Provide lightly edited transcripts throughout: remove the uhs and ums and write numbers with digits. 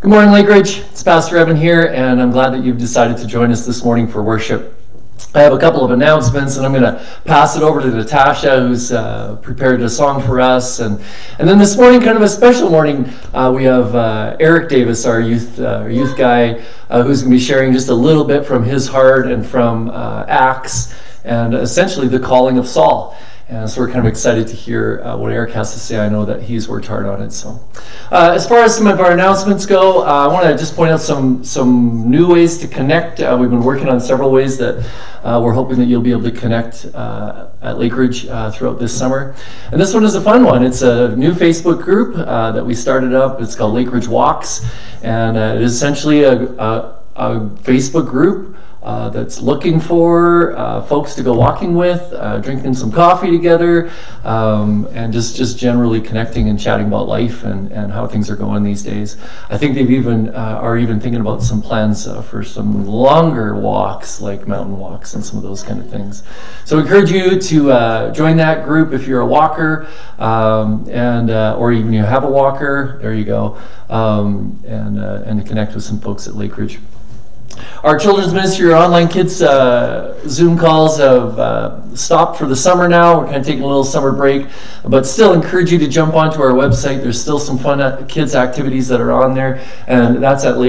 Good morning, Lake Ridge. It's Pastor Evan here, and I'm glad that you've decided to join us this morning for worship. I have a couple of announcements, and I'm going to pass it over to Natasha, who's prepared a song for us. And then this morning, kind of a special morning, we have Erik Davis, our youth guy, who's going to be sharing just a little bit from his heart and from Acts, and essentially the calling of Saul. And so we're kind of excited to hear what Erik has to say. I know that he's worked hard on it. So, as far as some of our announcements go, I want to just point out some new ways to connect. We've been working on several ways that we're hoping that you'll be able to connect at Lake Ridge throughout this summer. And this one is a fun one. It's a new Facebook group that we started up. It's called Lake Ridge Walks, and it is essentially a Facebook group that's looking for folks to go walking with, drinking some coffee together, and just generally connecting and chatting about life and how things are going these days. I think they've even are even thinking about some plans for some longer walks, like mountain walks and some of those kind of things. So I encourage you to join that group if you're a walker, or even you have a walker. There you go, and to connect with some folks at Lake Ridge. Our children's ministry, our online kids Zoom calls have stopped for the summer now. We're kind of taking a little summer break, but still encourage you to jump onto our website. There's still some fun kids activities that are on there, and that's at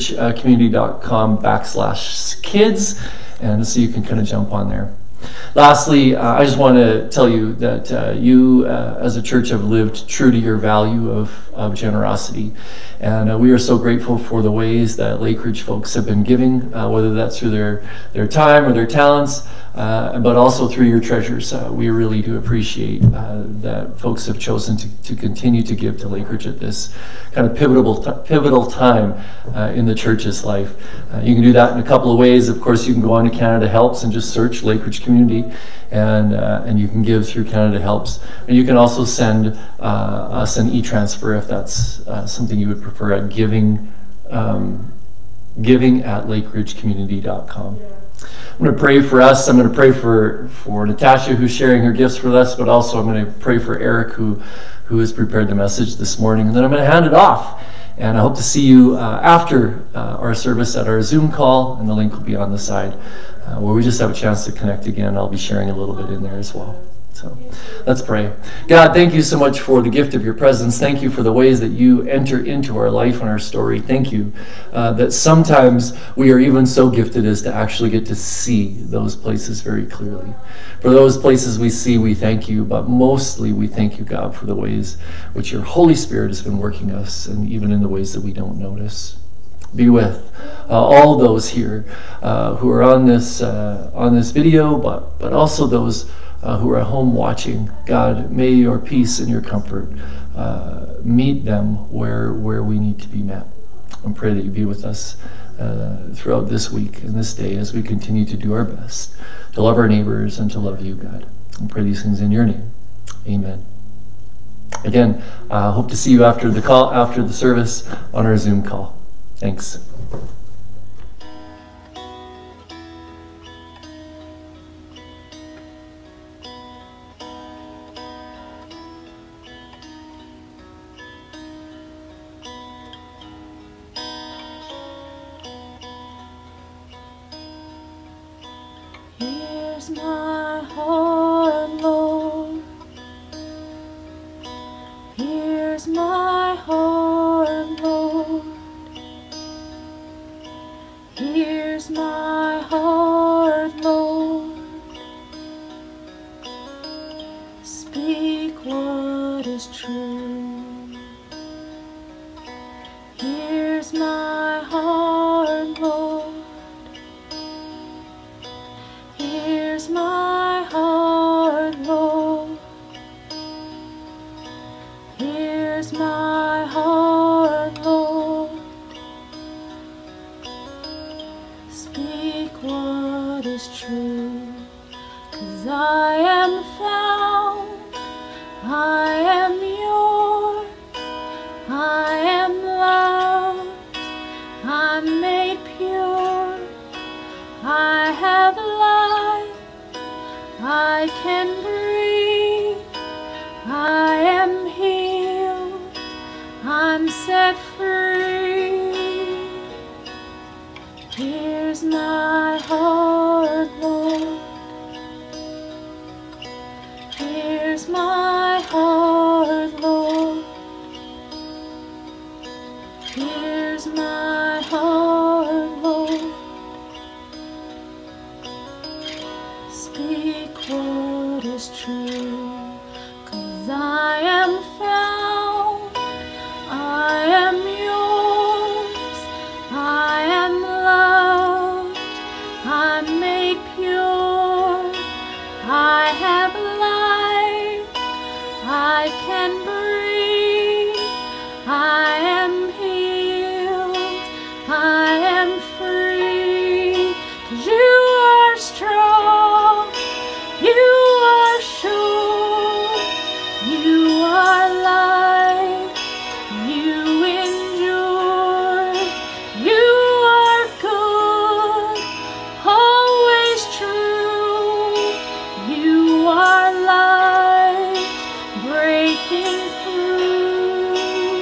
lakeridgecommunity.com/kids, and so you can kind of jump on there. Lastly, I just want to tell you that you as a church have lived true to your value of generosity. And we are so grateful for the ways that Lake Ridge folks have been giving, whether that's through their time or their talents, but also through your treasures. We really do appreciate that folks have chosen to continue to give to Lake Ridge at this kind of pivotal time in the church's life. You can do that in a couple of ways. Of course, you can go on to Canada Helps and just search Lake Ridge Community, and you can give through Canada Helps. And you can also send us an e-transfer if that's something you would prefer at giving at lakeridgecommunity.com. I'm going to pray for us. I'm going to pray for Natasha, who's sharing her gifts with us, but also I'm going to pray for Erik, who has prepared the message this morning. And then I'm going to hand it off. And I hope to see you after our service at our Zoom call, and the link will be on the side, where we just have a chance to connect again. I'll be sharing a little bit in there as well. So let's pray. God, thank you so much for the gift of your presence. Thank you for the ways that you enter into our life and our story. Thank you that sometimes we are even so gifted as to actually get to see those places very clearly. For those places we see, we thank you, but mostly we thank you, God, for the ways which your Holy Spirit has been working us, and even in the ways that we don't notice. Be with all those here who are on this video, but also those who are at home watching. God, may your peace and your comfort meet them where we need to be met. And pray that you be with us throughout this week and this day as we continue to do our best to love our neighbors and to love you, God. And pray these things in your name. Amen. Again, hope to see you after the service on our Zoom call. Thanks. Here's my heart, Lord. Here's my heart, Lord. Here's my heart, Lord. Speak what is true. Here's my heart, Lord. Here's my heart, Lord. Here's my heart, Lord. Speak what is true, 'cause I am found, I am yours, I am loved, I'm made pure, I have life, I can breathe, I am healed, I'm set free. Here's my heart, Lord. Here's my heart, Lord. Here's my heart, Lord. Speak what is true, 'cause I am found, I am yours, I am loved, I'm made pure, I have life, I can breathe, I am healed, I am free, 'cause you are strong, you are sure, you are light, you endure, you are good, always true, you are light, breaking through.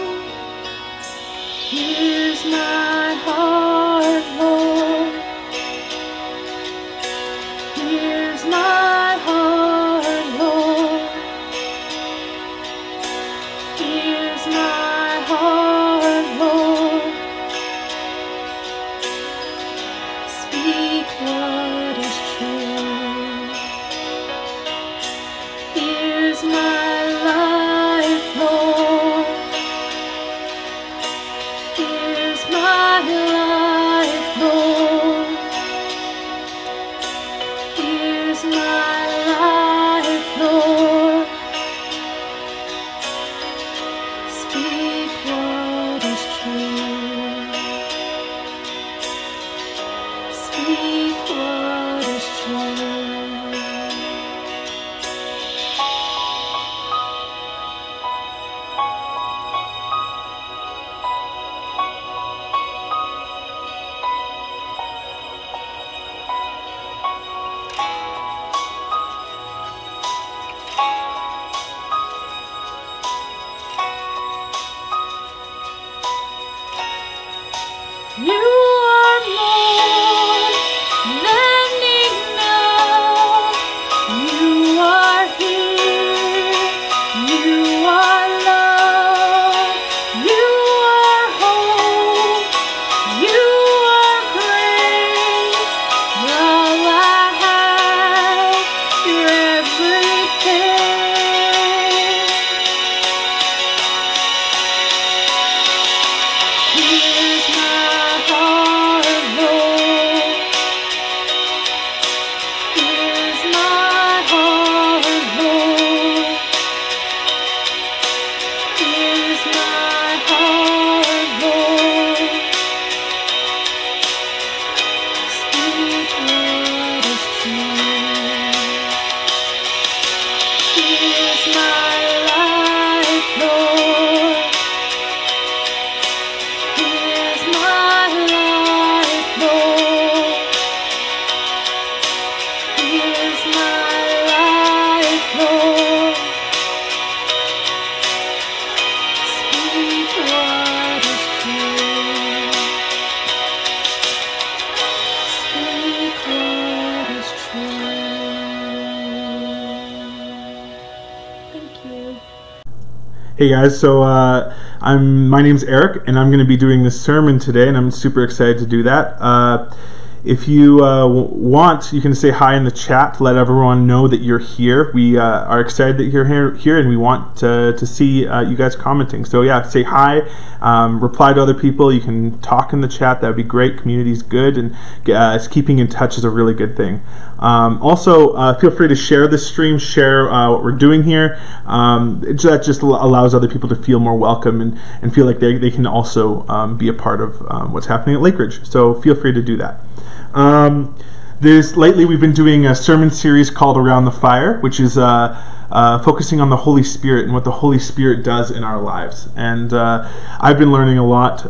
Here's my heart, Lord. Here's my heart, Lord. Here's my heart, Lord. Speak what is true. Here's my life, Lord. Here's my life, Lord. Here's my life, Lord. Speak what is true. Speak what is true. You are more than enough. You are here. You are love. You are hope. You are grace. All I have, you're everything. Here's my heart, Lord. Here's my heart, Lord. Here's my heart, Lord. Speak what is true. Here's my life, Lord. Here's my life, Lord. Here's my life, Lord. Speak what is true. Speak what is true. Thank you. Hey guys, so my name's Eric, and I'm going to be doing this sermon today, and I'm super excited to do that. If you want, you can say hi in the chat to let everyone know that you're here. We are excited that you're here, and we want to see you guys commenting. So yeah, say hi, reply to other people. You can talk in the chat. That would be great. Community's good, and keeping in touch is a really good thing. Also, feel free to share this stream, share what we're doing here. That just allows other people to feel more welcome and feel like they can also be a part of what's happening at Lakeridge. So feel free to do that. Lately we've been doing a sermon series called Around the Fire, which is focusing on the Holy Spirit and what the Holy Spirit does in our lives. And I've been learning a lot.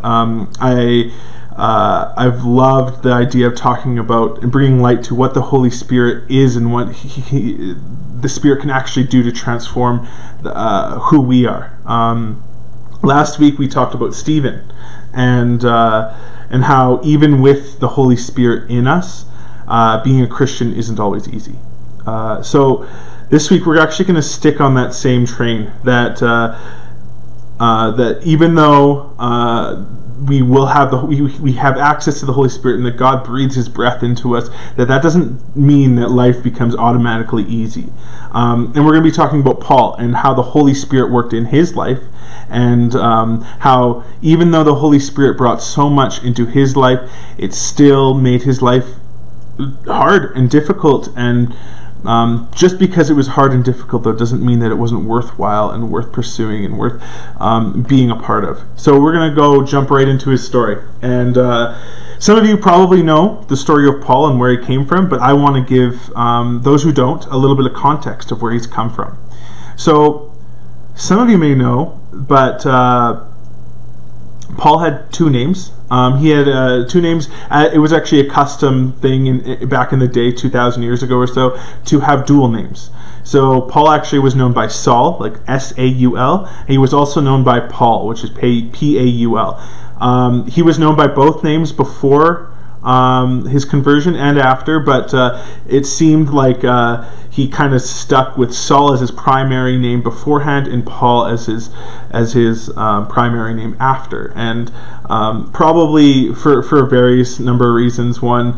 I've loved the idea of talking about and bringing light to what the Holy Spirit is and what the Spirit can actually do to transform who we are. Last week we talked about Stephen and how even with the Holy Spirit in us, being a Christian isn't always easy. So this week we're actually going to stick on that same train, that that even though we will have we have access to the Holy Spirit and that God breathes His breath into us, that doesn't mean that life becomes automatically easy. And we're going to be talking about Paul and how the Holy Spirit worked in his life, and how even though the Holy Spirit brought so much into his life, it still made his life hard and difficult. And just because it was hard and difficult, though, doesn't mean that it wasn't worthwhile and worth pursuing and worth being a part of. So we're going to jump right into his story. And some of you probably know the story of Paul and where he came from, but I want to give those who don't a little bit of context of where he's come from. So some of you may know, but Paul had two names. He had two names. It was actually a custom thing back in the day, 2,000 years ago or so, to have dual names. So Paul actually was known by Saul, like S-A-U-L. And he was also known by Paul, which is P-A-U-L. He was known by both names before his conversion and after, but it seemed like he kind of stuck with Saul as his primary name beforehand and Paul as his primary name after. And probably for various number of reasons. One,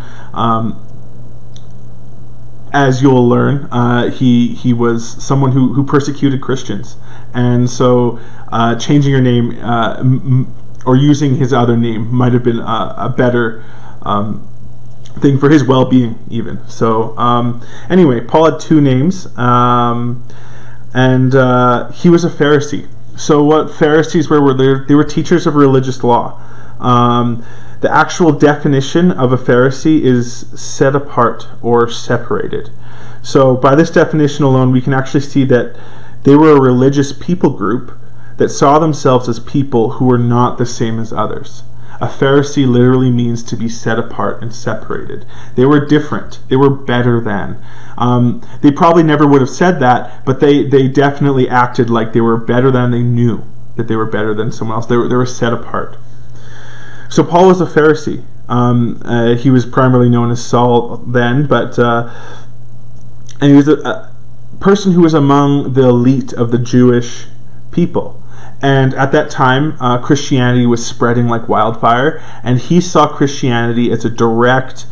as you'll learn, he was someone who persecuted Christians, and so changing your name or using his other name might have been a better thing for his well-being even. So anyway, Paul had two names, and he was a Pharisee. So what Pharisees were they were teachers of religious law. The actual definition of a Pharisee is set apart or separated. So by this definition alone, we can actually see that they were a religious people group that saw themselves as people who were not the same as others. A Pharisee literally means to be set apart and separated. They were different. They were better than. They probably never would have said that, but they definitely acted like they were better than. They knew that they were better than someone else. They were set apart. So Paul was a Pharisee. He was primarily known as Saul then, but and he was a person who was among the elite of the Jewish people. And at that time, Christianity was spreading like wildfire, and he saw Christianity as a direct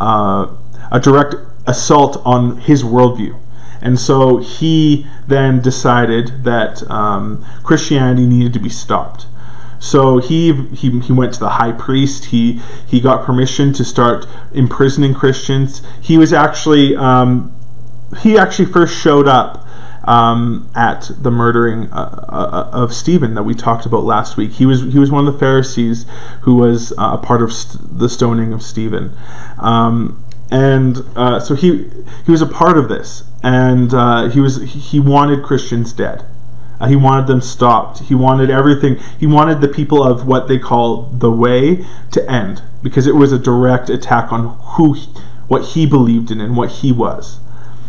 assault on his worldview. And so he then decided that Christianity needed to be stopped. So he went to the high priest. He got permission to start imprisoning Christians. He was actually first showed up at the murdering of Stephen that we talked about last week. He was one of the Pharisees who was a part of the stoning of Stephen, so he was a part of this, and he wanted Christians dead. He wanted them stopped. He wanted everything. He wanted the people of what they call the way to end, because it was a direct attack on what he believed in and what he was.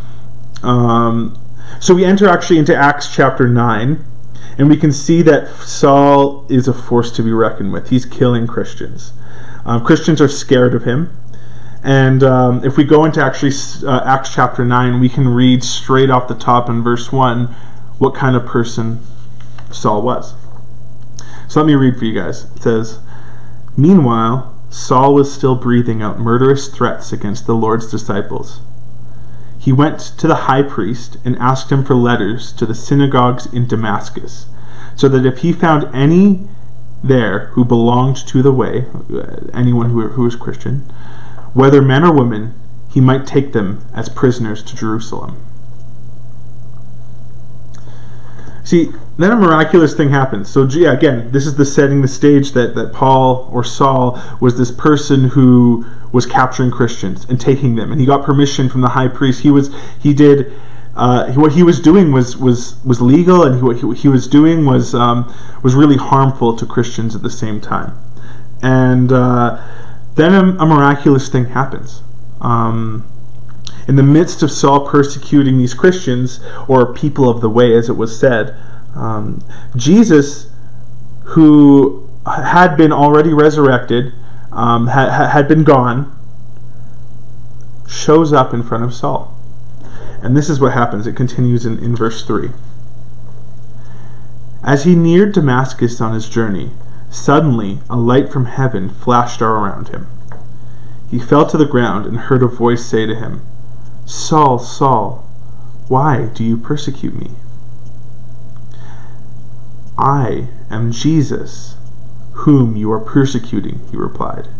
So we enter actually into Acts chapter 9, and we can see that Saul is a force to be reckoned with. He's killing Christians. Christians are scared of him. And if we go into actually Acts chapter 9, we can read straight off the top in verse 1 what kind of person Saul was. So let me read for you guys. It says, "Meanwhile, Saul was still breathing out murderous threats against the Lord's disciples. He went to the high priest and asked him for letters to the synagogues in Damascus, so that if he found any there who belonged to the way, anyone who was Christian, whether men or women, he might take them as prisoners to Jerusalem." See, then a miraculous thing happens. So yeah, again, this is setting the stage that Paul or Saul was this person who was capturing Christians and taking them, and he got permission from the high priest. What he was doing was legal, and what he was doing was really harmful to Christians at the same time. And then a miraculous thing happens. In the midst of Saul persecuting these Christians, or people of the way as it was said, Jesus who had been already resurrected, had been gone, shows up in front of Saul. And this is what happens. It continues in verse 3. As he neared Damascus on his journey, suddenly a light from heaven flashed around him. He fell to the ground and heard a voice say to him, "Saul, Saul, why do you persecute me?" "I am Jesus, whom you are persecuting," he replied.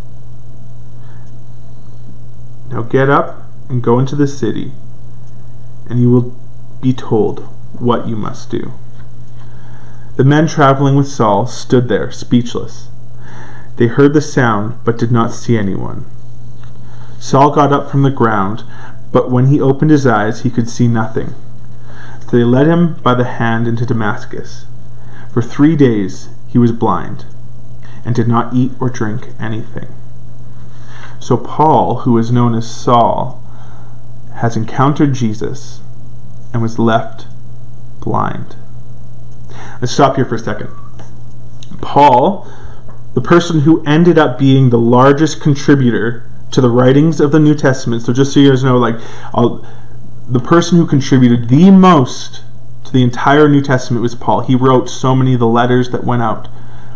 "Now get up and go into the city, and you will be told what you must do." The men traveling with Saul stood there, speechless. They heard the sound, but did not see anyone. Saul got up from the ground, but when he opened his eyes, he could see nothing. So they led him by the hand into Damascus. For 3 days he was blind, and did not eat or drink anything. So Paul, who is known as Saul, has encountered Jesus and was left blind. Let's stop here for a second. Paul, the person who ended up being the largest contributor to the writings of the New Testament, so just so you guys know, the person who contributed the most to the entire New Testament was Paul. He wrote so many of the letters that went out.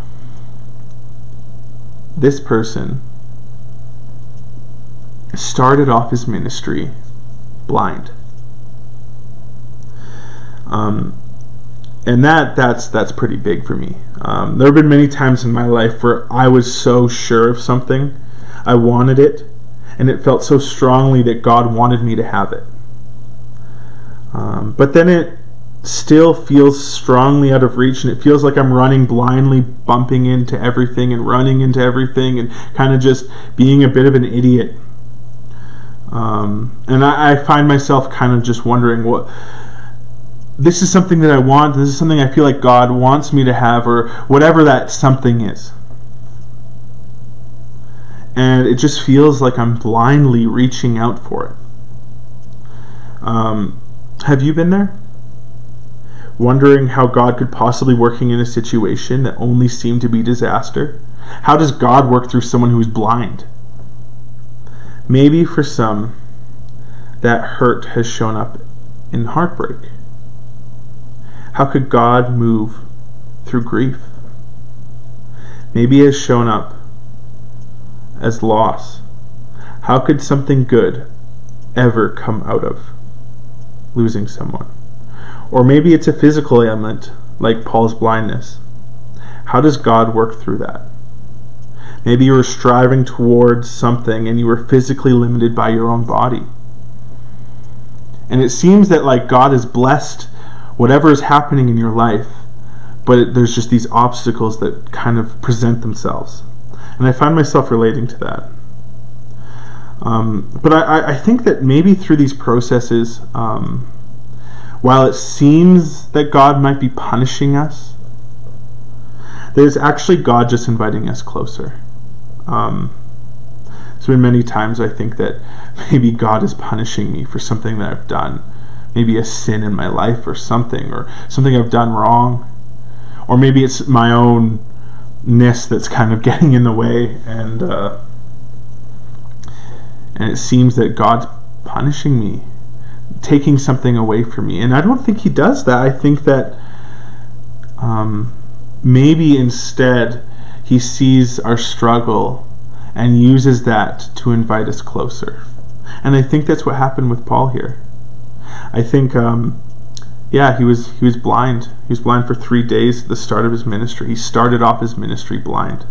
This person started off his ministry blind. And that's pretty big for me. There have been many times in my life where I was so sure of something, I wanted it, and it felt so strongly that God wanted me to have it. But then it still feels strongly out of reach, and it feels like I'm running blindly, bumping into everything and running into everything and kind of just being a bit of an idiot. And I find myself kind of just wondering, this is something that I want, this is something I feel like God wants me to have, or whatever that something is. And it just feels like I'm blindly reaching out for it. Have you been there? Wondering how God could possibly working in a situation that only seemed to be disaster? How does God work through someone who is blind? Maybe for some, that hurt has shown up in heartbreak. How could God move through grief? Maybe it has shown up as loss. How could something good ever come out of losing someone? Or maybe it's a physical ailment, like Paul's blindness. How does God work through that? Maybe you were striving towards something and you were physically limited by your own body. And it seems that God has blessed whatever is happening in your life, but there's just these obstacles that kind of present themselves. And I find myself relating to that. But I think that maybe through these processes, while it seems that God might be punishing us, there's actually God just inviting us closer. There's been many times I think that maybe God is punishing me for something that I've done. Maybe a sin in my life or something I've done wrong. Or maybe it's my own-ness that's kind of getting in the way, and it seems that God's punishing me, taking something away from me. And I don't think He does that. I think that maybe instead He sees our struggle and uses that to invite us closer. And I think that's what happened with Paul here. I think, he was blind. He was blind for 3 days at the start of his ministry. He started off his ministry blind.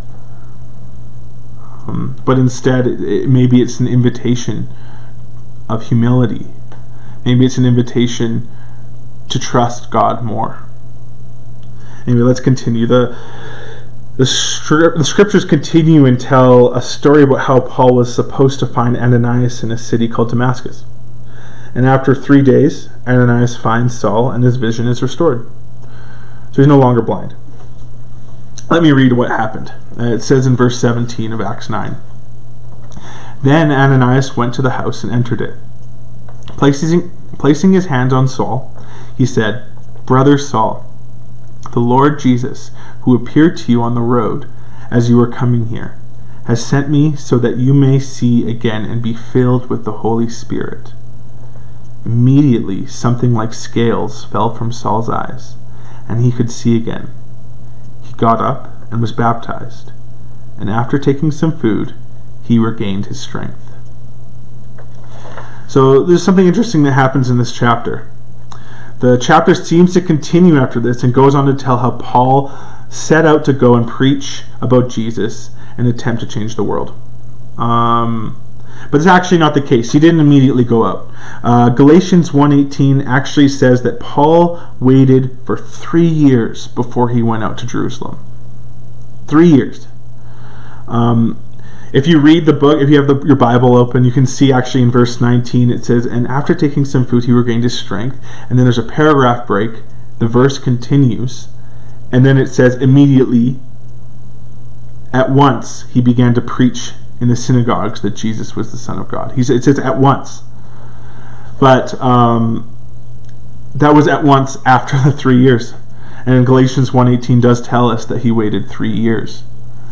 But instead, maybe it's an invitation of humility. Maybe it's an invitation to trust God more. Anyway, let's continue. The scriptures continue and tell a story about how Paul was supposed to find Ananias in a city called Damascus. And after 3 days, Ananias finds Saul and his vision is restored. So he's no longer blind. Let me read what happened. It says in verse 17 of Acts 9. Then Ananias went to the house and entered it. Placing his hand on Saul, he said, "Brother Saul, The Lord Jesus, who appeared to you on the road as you were coming here, has sent me so that you may see again and be filled with the Holy Spirit." Immediately, something like scales fell from Saul's eyes, and he could see again. He got up and was baptized, and after taking some food, he regained his strength. So there's something interesting that happens in this chapter. The chapter seems to continue after this and goes on to tell how Paul set out to go and preach about Jesus and attempt to change the world. But it's actually not the case. He didn't immediately go out. Galatians 1:18 actually says that Paul waited for 3 years before he went out to Jerusalem. 3 years. If you read the book, if you have your Bible open, you can see actually in verse 19 it says, "And after taking some food he regained his strength." And then there's a paragraph break. The verse continues. And then it says, "Immediately, at once, he began to preach in the synagogues that Jesus was the Son of God." It says at once. But that was at once after the 3 years. And in Galatians 1:18 does tell us that he waited 3 years.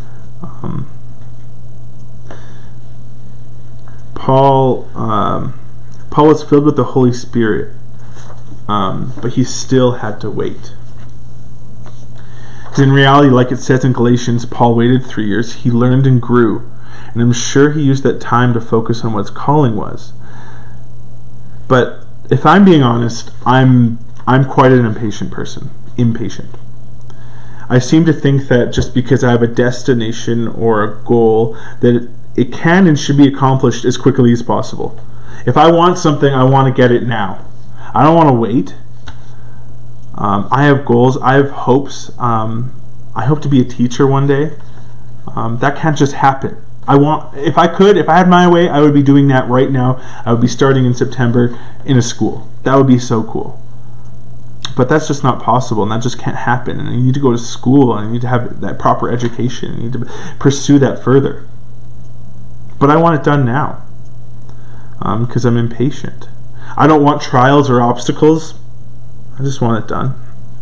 Paul was filled with the Holy Spirit, but he still had to wait. Because in reality, like it says in Galatians, Paul waited 3 years. He learned and grew, and I'm sure he used that time to focus on what his calling was. But if I'm being honest, I'm quite an impatient person. Impatient. I seem to think that just because I have a destination or a goal, that it can and should be accomplished as quickly as possible. If I want something, I want to get it now. I don't want to wait. I have goals. I have hopes. I hope to be a teacher one day. That can't just happen. If I had my way, I would be doing that right now. I would be starting in September in a school. That would be so cool. But that's just not possible, and that just can't happen. And you need to go to school, and you need to have that proper education. You need to pursue that further. But I want it done now, because I'm impatient. I don't want trials or obstacles. I just want it done.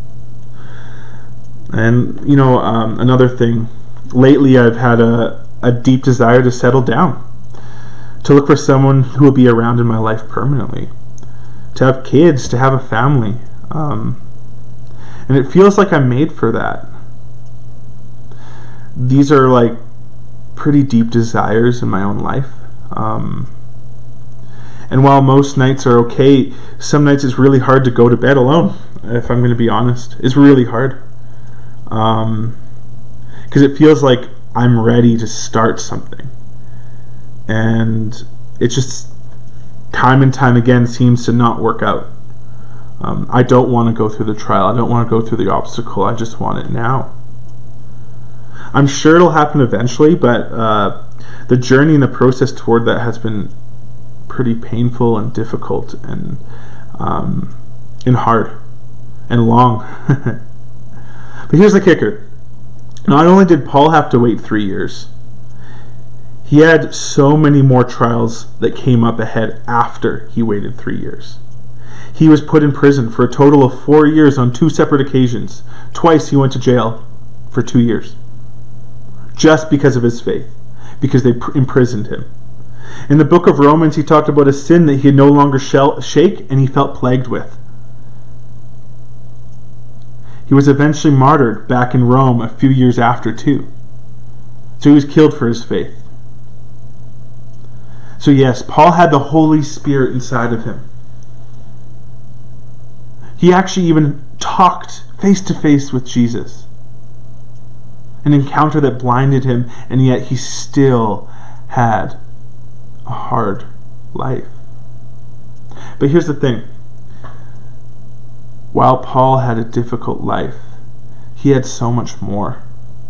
And, another thing, lately I've had a deep desire to settle down, to look for someone who will be around in my life permanently, to have kids, to have a family. And it feels like I'm made for that. These are like pretty deep desires in my own life. And while most nights are okay, some nights it's really hard to go to bed alone, if I'm going to be honest. It's really hard. Because it feels like I'm ready to start something. And it just, time and time again, seems to not work out. I don't want to go through the trial. I don't want to go through the obstacle. I just want it now. I'm sure it'll happen eventually, but the journey and the process toward that has been pretty painful and difficult and hard and long. But here's the kicker. Not only did Paul have to wait 3 years, he had so many more trials that came up ahead after he waited 3 years. He was put in prison for a total of 4 years on 2 separate occasions. Twice he went to jail for 2 years. Just because of his faith. Because they imprisoned him. In the book of Romans, he talked about a sin that he no longer shake and he felt plagued with. He was eventually martyred back in Rome a few years after too. So he was killed for his faith. So yes, Paul had the Holy Spirit inside of him. He actually even talked face to face with Jesus. An encounter that blinded him, and yet he still had a hard life. But here's the thing. While Paul had a difficult life, he had so much more.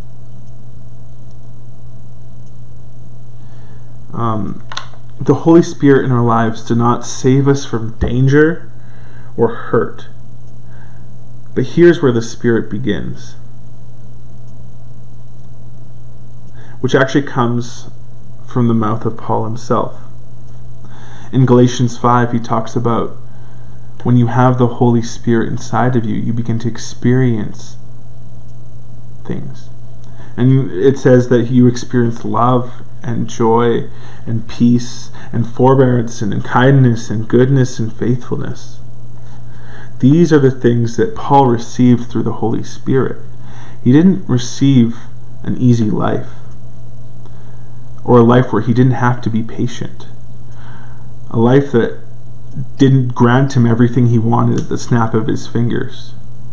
The Holy Spirit in our lives do not save us from danger or hurt. But here's where the Spirit begins, which actually comes from the mouth of Paul himself. In Galatians 5, he talks about when you have the Holy Spirit inside of you, you begin to experience things. And it says that you experience love and joy and peace and forbearance and kindness and goodness and faithfulness. These are the things that Paul received through the Holy Spirit. He didn't receive an easy life, or a life where he didn't have to be patient, a life that didn't grant him everything he wanted at the snap of his fingers.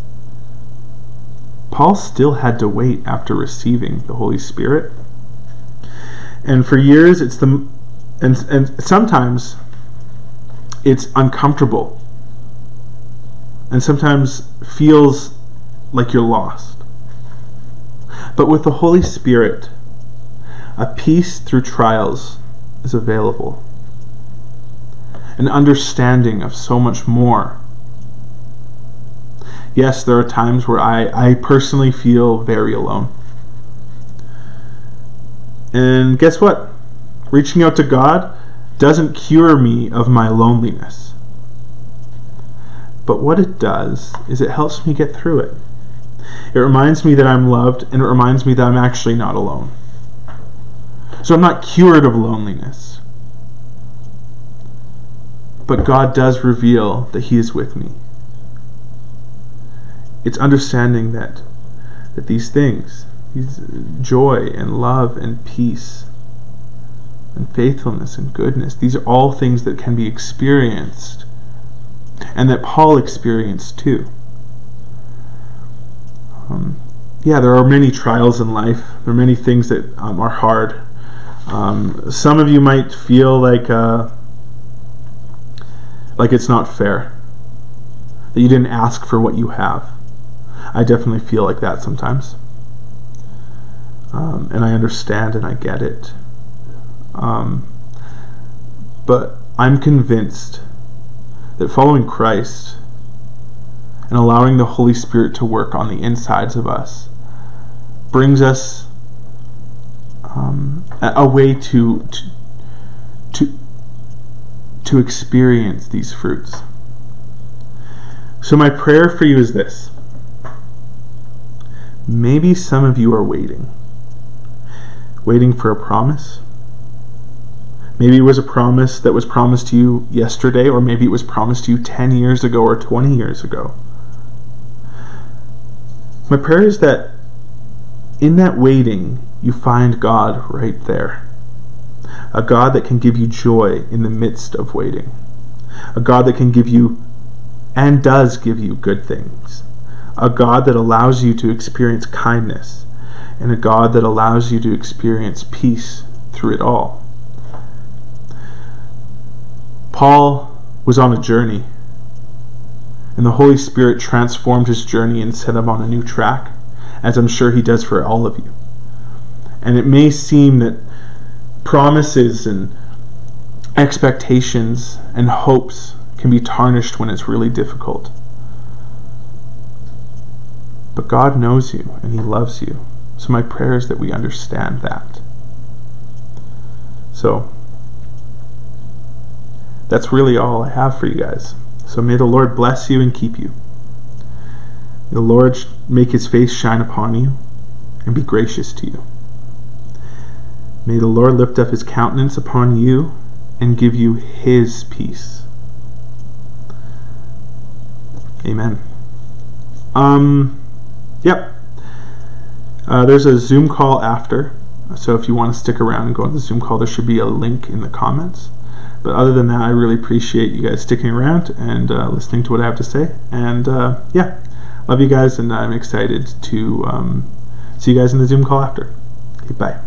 Paul still had to wait after receiving the Holy Spirit. And for years and sometimes it's uncomfortable. And sometimes feels like you're lost. But with the Holy Spirit, a peace through trials is available. An understanding of so much more. Yes, there are times where I personally feel very alone. And guess what? Reaching out to God doesn't cure me of my loneliness. But what it does is it helps me get through it. It reminds me that I'm loved, and it reminds me that I'm actually not alone. So I'm not cured of loneliness. But God does reveal that He is with me. It's understanding that these things, these joy and love and peace and faithfulness and goodness, these are all things that can be experienced, and that Paul experienced too. There are many trials in life. There are many things that are hard. Some of you might feel like it's not fair, that you didn't ask for what you have. I definitely feel like that sometimes. And I understand and I get it. But I'm convinced that following Christ and allowing the Holy Spirit to work on the insides of us brings us a way to experience these fruits. So my prayer for you is this. Maybe some of you are waiting for a promise. Maybe it was a promise that was promised to you yesterday, or maybe it was promised to you 10 years ago or 20 years ago. My prayer is that in that waiting, you find God right there. A God that can give you joy in the midst of waiting. A God that can give you, and does give you, good things. A God that allows you to experience kindness. And a God that allows you to experience peace through it all. Paul was on a journey, and the Holy Spirit transformed his journey and set him on a new track, as I'm sure He does for all of you. And it may seem that promises and expectations and hopes can be tarnished when it's really difficult. But God knows you and He loves you. So my prayer is that we understand that. So that's really all I have for you guys. So may the Lord bless you and keep you. May the Lord make His face shine upon you and be gracious to you. May the Lord lift up His countenance upon you and give you His peace. Amen. There's a Zoom call after, so if you want to stick around and go on the Zoom call, there should be a link in the comments. But other than that, I really appreciate you guys sticking around and listening to what I have to say. And love you guys, and I'm excited to see you guys in the Zoom call after. Okay, bye.